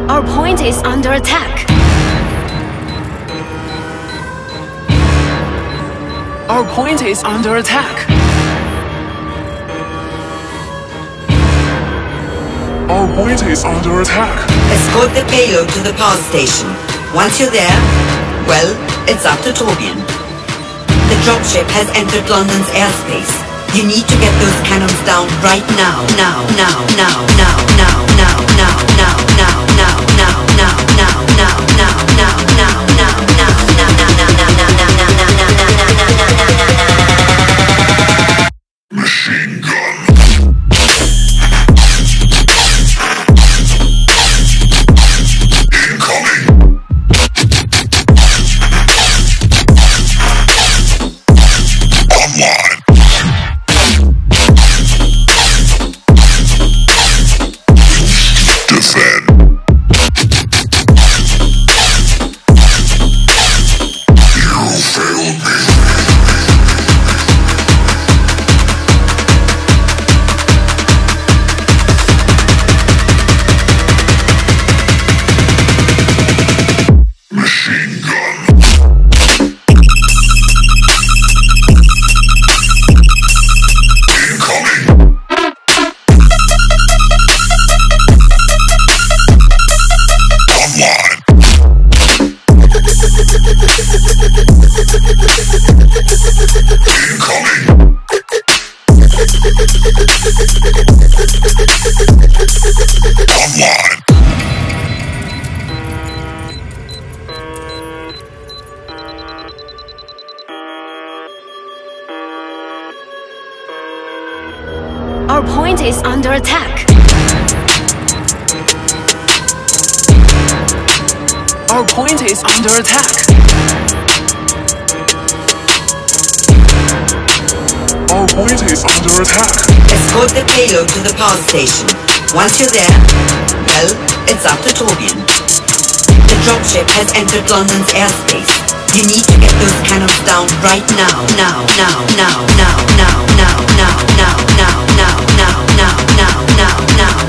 Our point is under attack. Our point is under attack. Our point is under attack. Escort the payload to the power station. Once you're there, well, it's up to Torbjorn. The dropship has entered London's airspace. You need to get those cannons down right now. Now, now, now, now, now, now, now, now, now, now, now, now, now, now, now, now, now, now, machine gun. Our point is under attack. Our point is under attack. Our point is under attack. Escort the payload to the power station. Once you're there, well, it's up to Torbjorn. The dropship has entered London's airspace. You need to get those cannons down right now. Now, now, now, now, now, now, now, now, now, now, now, now, now, now, now.